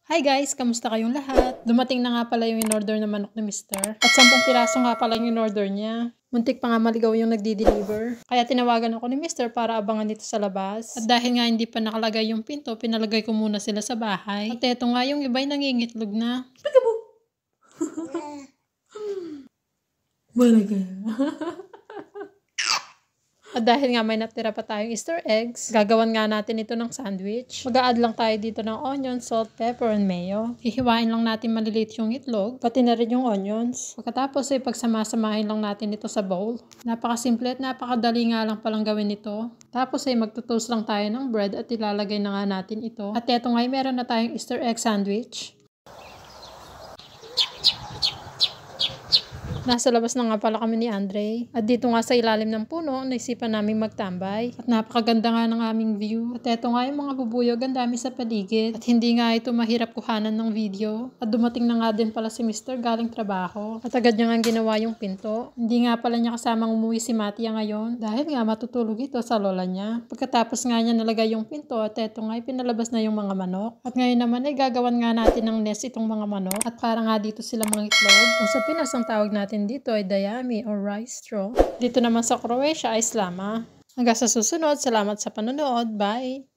Hi guys! Kamusta kayong lahat? Dumating na nga pala yung in-order na manok ni Mr. At 10 piraso nga pala yung in-order niya. Muntik pa nga maligaw yung nagdi-deliver. Kaya tinawagan ako ni Mr. para abangan dito sa labas. At dahil nga hindi pa nakalagay yung pinto, pinalagay ko muna sila sa bahay. At eto nga yung iba'y nangingitlog na. Pagabo! Balaga. At dahil nga may natira pa tayong Easter eggs, gagawan nga natin ito ng sandwich. Mag-a-add lang tayo dito ng onion, salt, pepper, and mayo. Hihiwain lang natin maliliit yung itlog, pati na rin yung onions. Pagkatapos ay pagsamasamahin lang natin ito sa bowl. Napakasimple at napakadali nga lang palang gawin ito. Tapos ay magtutoast lang tayo ng bread at ilalagay na nga natin ito. At eto nga ay meron na tayong Easter egg sandwich. Nasa labas na nga pala kami ni Andre. At dito nga sa ilalim ng puno, naisipan namin magtambay. At napakaganda nga ng aming view. At eto nga yung mga bubuyog, ang dami sa paligid. At hindi nga ito mahirap kuhanan ng video. At dumating na nga din pala si Mr. galing trabaho. At agad niya nga ginawa yung pinto. Hindi nga pala niya kasamang umuwi si Matia ngayon. Dahil nga matutulog ito sa lola niya. Pagkatapos nga niya nalagay yung pinto, at eto nga pinalabas na yung mga manok. At ngayon naman ay gagawan nga natin ng nest itong mga manok. At para nga dito sila mga itlog. Kung sa Pinas ang tawag natin dito ay dayami or rice straw. Dito naman sa Croatia ay slama. Hanggang sa susunod, salamat sa panonood. Bye!